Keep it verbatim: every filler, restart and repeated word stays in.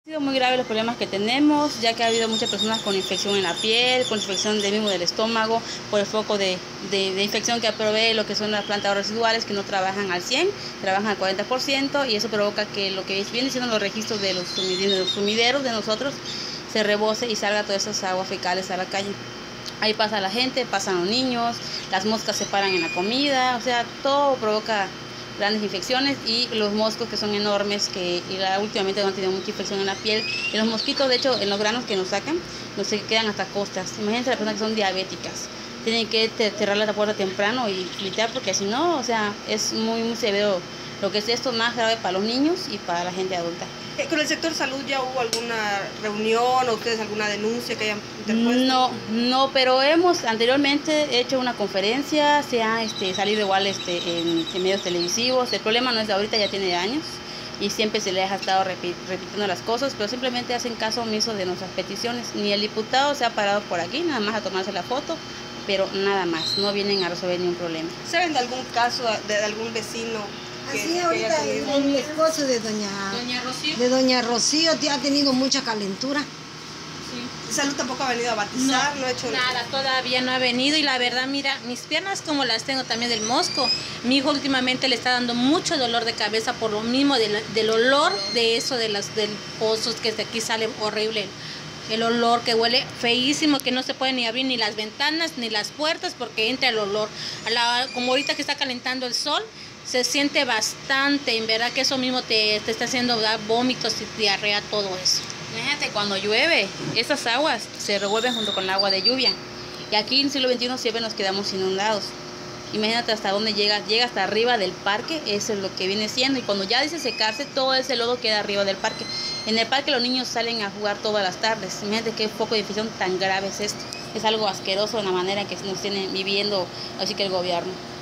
Ha sido muy grave los problemas que tenemos, ya que ha habido muchas personas con infección en la piel, con infección del mismo del estómago, por el foco de, de, de infección que provee lo que son las plantas residuales que no trabajan al cien, trabajan al cuarenta por ciento, y eso provoca que lo que viene siendo los registros de los sumideros, de los sumideros de nosotros se rebose y salga todas esas aguas fecales a la calle. Ahí pasa la gente, pasan los niños, las moscas se paran en la comida, o sea, todo provoca grandes infecciones, y los moscos que son enormes, que y la, últimamente han tenido mucha infección en la piel, y los mosquitos, de hecho, en los granos que nos sacan, nos se quedan hasta costas. Imagínense las personas que son diabéticas, tienen que cerrar la puerta temprano y limpiar, porque si no, o sea, es muy, muy severo lo que es esto, más grave para los niños y para la gente adulta. ¿Con el sector salud ya hubo alguna reunión o ustedes alguna denuncia que hayan interpuesto? No, no, pero hemos anteriormente hecho una conferencia, se ha este, salido igual este, en, en medios televisivos. El problema no es de ahorita, ya tiene años y siempre se les ha estado repitiendo las cosas, pero simplemente hacen caso omiso de nuestras peticiones. Ni el diputado se ha parado por aquí, nada más a tomarse la foto, pero nada más, no vienen a resolver ningún problema. ¿Saben de algún caso de algún vecino? Así ahorita el esposo de doña, doña Rocío, de doña Rocío ha tenido mucha calentura. Sí. ¿Salud tampoco ha venido a batizar? No, no ha hecho nada, todavía no ha venido, y la verdad, mira, mis piernas como las tengo también del mosco. Mi hijo últimamente le está dando mucho dolor de cabeza por lo mismo del, del olor de eso, de los del pozos, que de aquí sale horrible. El olor que huele feísimo, que no se puede ni abrir ni las ventanas ni las puertas porque entra el olor. A la, como ahorita que está calentando el sol, se siente bastante, en verdad que eso mismo te, te está haciendo dar vómitos y diarrea, todo eso. Imagínate, cuando llueve, esas aguas se revuelven junto con el agua de lluvia. Y aquí en el siglo veintiuno siempre nos quedamos inundados. Imagínate hasta dónde llega, llega hasta arriba del parque, eso es lo que viene siendo. Y cuando ya dice secarse, todo ese lodo queda arriba del parque. En el parque los niños salen a jugar todas las tardes. Imagínate qué foco de infección tan grave es esto. Es algo asqueroso la manera en que nos tiene viviendo así que el gobierno.